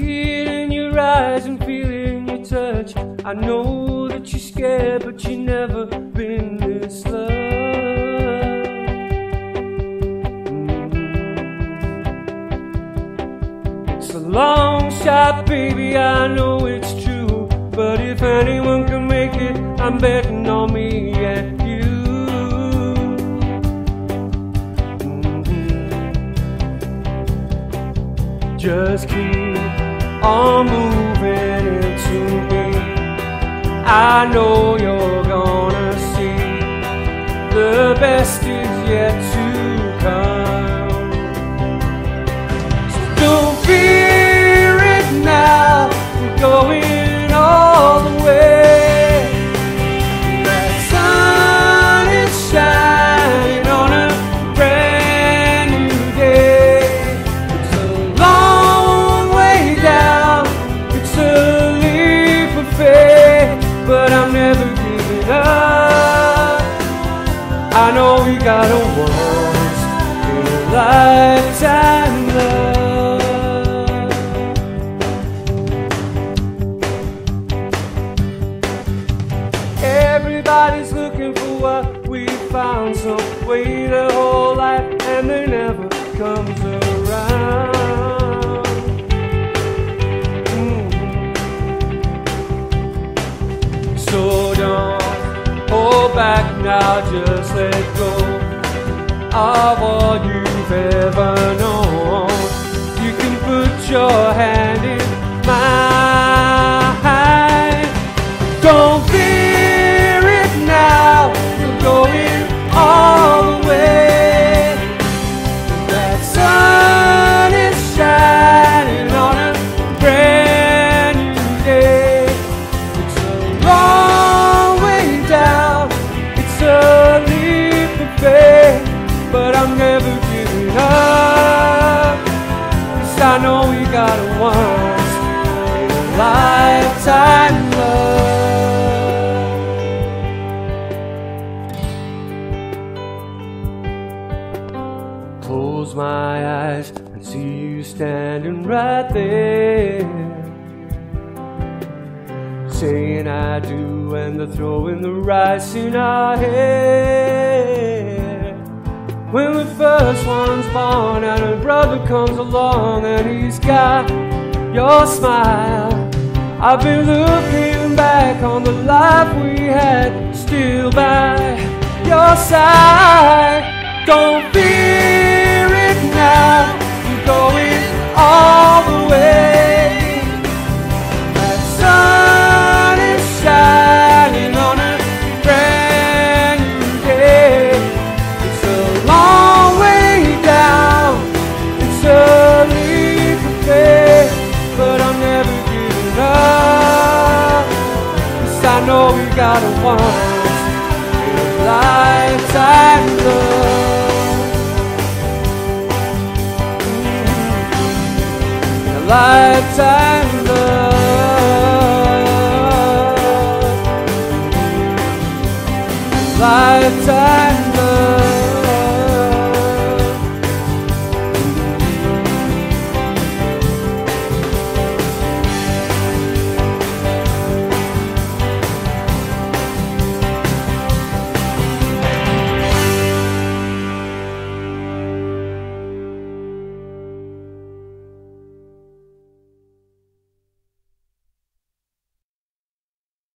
see it in your eyes and feel it in your touch. I know that you're scared, but you've never been this loved. It's a long shot, baby, I know it's true, but if anyone can make it, I'm betting on me and you. Just keep on moving into me. I know you're gonna see the best is yet to come. So don't fear it now, we're going all the way. That sun is shining on a brand new day. It's a long way down, it's a leap of faith, but I'm never giving up. I know we got a once in a lifetime love. Everybody's looking for what we found, some way to hold life, and there never comes around. So don't hold back now, just let go of all you've ever known. You can put your hand in mine. Don't fear it now, we're going all the way. That sun is shining on a brand new day. It's a long way down, it's a leap of faith, but I'm never giving up. 'Cause I know we got a once in a lifetime love. Close my eyes and see you standing right there, saying I do, and they're throwing the rice in our hair. When the first one's born and a brother comes along and he's got your smile, I've been looking back on the life we had, still by your side. Don't fear it now, we're going all the way. That sun is shining on a brand new day. It's a long way down, it's a leap of faith, but I'm never giving up. 'Cause I know we got a once in a lifetime love. Lifetime love, lifetime.